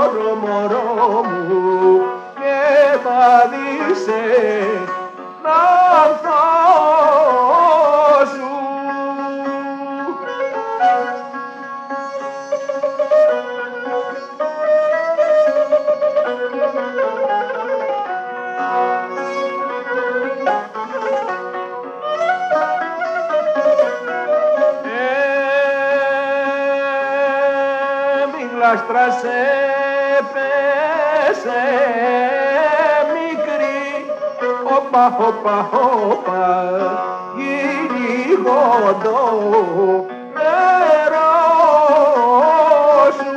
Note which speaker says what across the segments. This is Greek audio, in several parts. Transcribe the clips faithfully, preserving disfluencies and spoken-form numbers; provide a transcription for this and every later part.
Speaker 1: μωρό, μωρό μου και θα δεις έναν θό σου. Λάστρασε πέσε μικρή, όπα, όπα, όπα, γυρίγοντο νερό σου.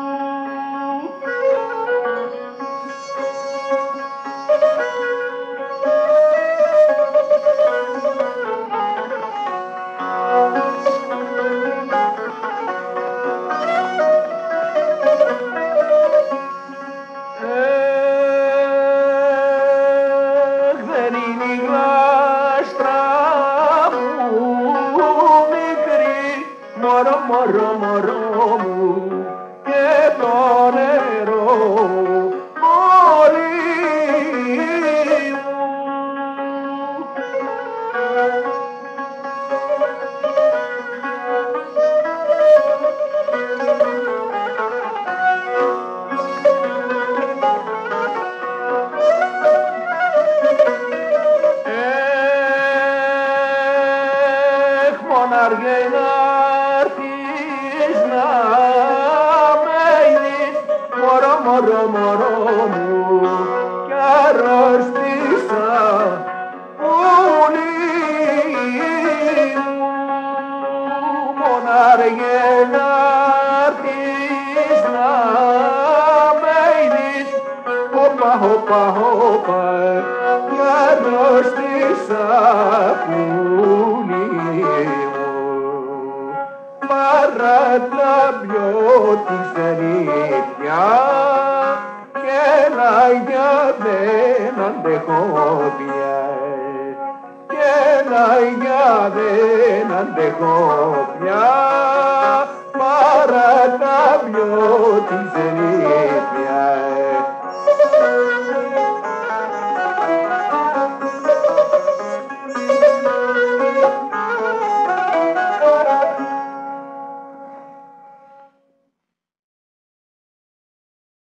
Speaker 1: Μωρό, μωρό, μωρό μου και το νερό μωρί μου. Έχ, μοναργένα μωρό, μωρό μου κι αρρώστησα πουλί μου. Μονάργε να'ρθείς να με είδεις, όπα, όπα, όπα κι αρρώστησα πουλί μου. Παρατλαμπιώ τη σενίτια και λαγιά δεν αντέχω πια, και λαγιά δεν αντέχω πια, παραταμπιώ τη σενίτια.